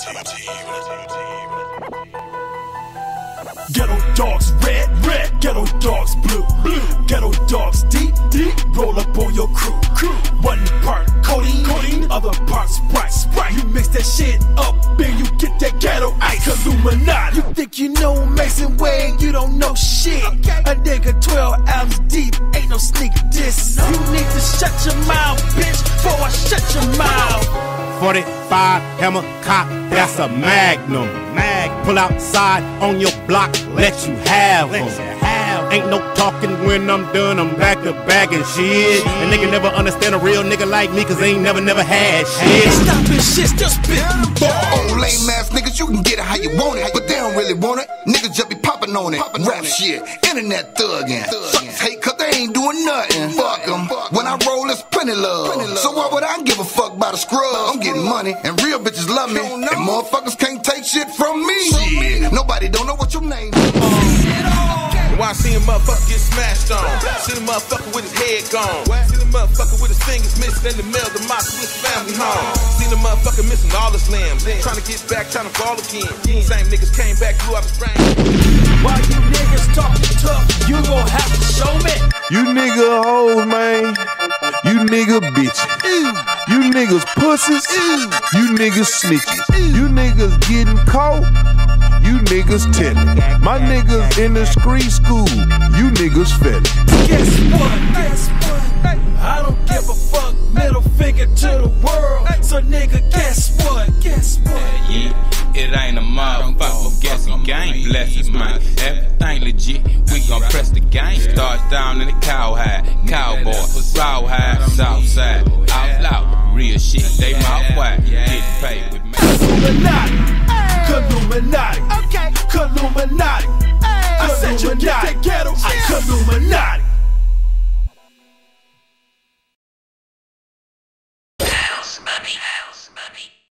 Ghetto dogs red, red. Ghetto dogs blue, blue. Ghetto dogs deep, deep. Roll up on your crew, crew. One part codeine, codeine. Other part Sprite, Sprite. You mix that shit up, and you get that ghetto ice. Illuminati. You think you know Mason Wayne? You don't know shit. A nigga 12 albums deep, ain't no sneak diss. You need to shut your mouth, bitch, before I shut your mouth. 45 hammer cock, that's a magnum. Pull outside on your block, let you have them. Ain't no talking when I'm done, I'm back to back and shit. And nigga never understand a real nigga like me, cause they ain't never had shit. Stopping shit, still spitting balls. Old lame ass niggas, you can get it how you want it, but they don't really want it. Niggas just be popping on it. Rap shit, internet thuggin'. Suckers hate cause they ain't doing nothing. Fuck them. When I roll, it's plenty love. So why would I give a fuck about a scrub? I'm getting money, and real bitches love me. And motherfuckers can't take shit from me. Shit. Nobody don't know what your name is. Why I seen a motherfucker get smashed on? Seen a motherfucker with his head gone. Seen a motherfucker with his fingers missing in the mail to my Swiss family home. Seen a motherfucker missing all his limbs. Trying to get back, trying to fall again. Same niggas came back, blew out his brain. Why you niggas talking tough? You gon' have to show me. You nigga hoes, man. You nigga bitches. You niggas pussies. You niggas snitches. You niggas getting caught. You niggas telling. My niggas in the street school. You niggas felling. Guess what? Guess what? I don't give a fuck. Middle finger to the world. So nigga, guess what? Guess what? It ain't a motherfucker guessing game. Blessings, man. Everything legit. We gon' press the game. Starts down in the cowhide. Cowboy, rawhide, southside. Out loud. Real shit. They mouth wide. Get paid with me. Illuminati. Illuminati. Okay. Illuminati. I said you get that ghetto ice. Illuminati. House money.